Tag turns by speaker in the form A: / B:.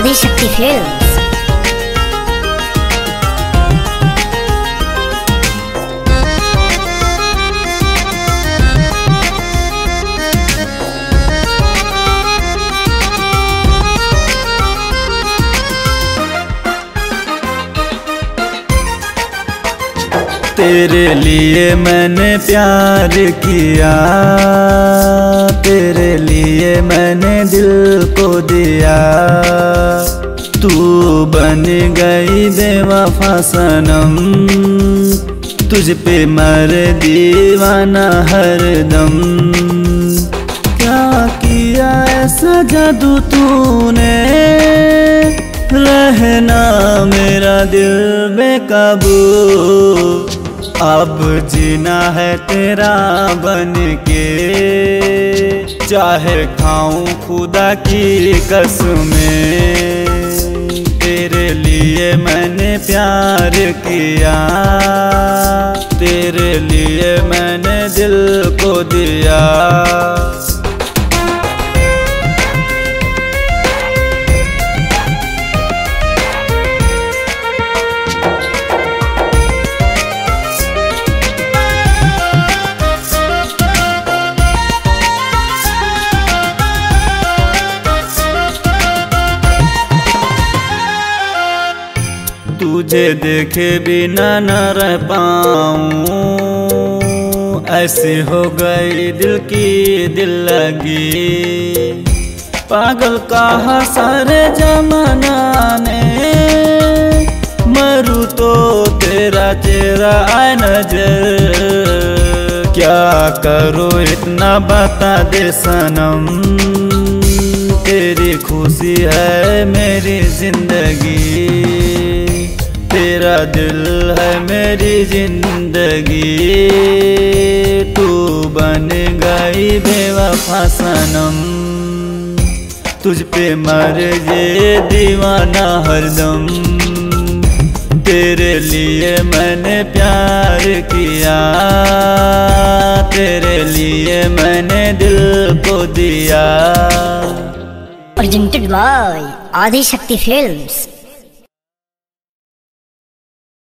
A: Adishakti films.
B: तेरे लिए मैंने प्यार किया, तेरे लिए मैंने दिल को दिया। तू बन गई बेवफा सनम, तुझ पे मर दीवाना हरदम। क्या किया ऐसा जादू तूने, रहना मेरा दिल बेकाबू। अब जीना है तेरा बन के, चाहे खाऊं खुदा की कसमें। तेरे लिए मैंने प्यार किया, तेरे लिए मैंने दिल को दिया। तुझे देखे बिना न रह पाऊं, ऐसी हो गई दिल की दिल लगी। पागल कहा सारे जमाना ने, मरूं तो तेरा चेहरा आए नजर। क्या करो इतना बता दे सनम, तेरी खुशी है मेरी जिंदगी। तेरा दिल है मेरी जिंदगी, तू बन गई बेवफा सनम। तुझ पे मर जे दीवाना हरदम। तेरे लिए मैंने प्यार किया, तेरे लिए मैंने दिल को दिया।
A: Presented by Adishakti films.